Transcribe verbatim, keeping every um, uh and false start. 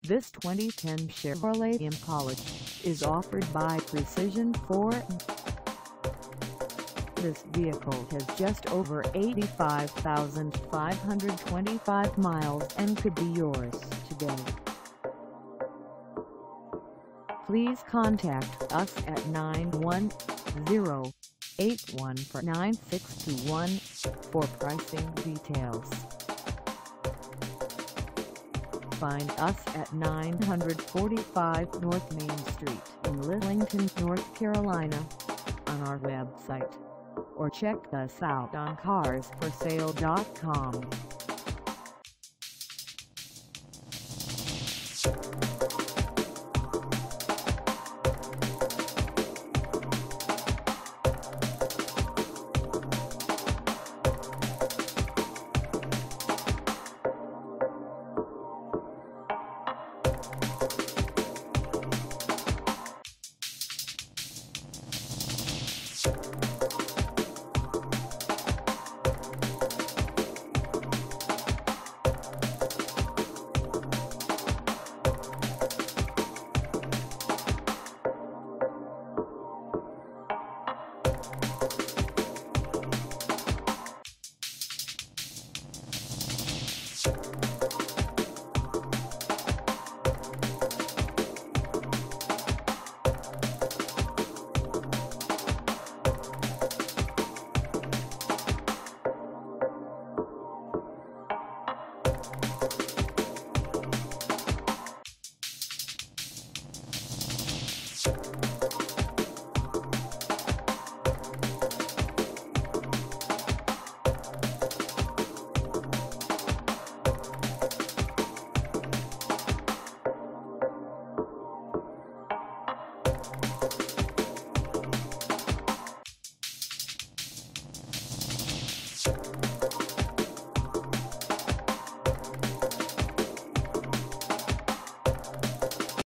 This twenty ten Chevrolet Impala is offered by Precision Ford. This vehicle has just over eighty-five thousand five hundred twenty-five miles and could be yours today. Please contact us at nine one zero, eight one four, nine six two one for pricing details. Find us at nine forty-five North Main Street in Lillington, North Carolina, on our website, or check us out on cars for sale dot com. You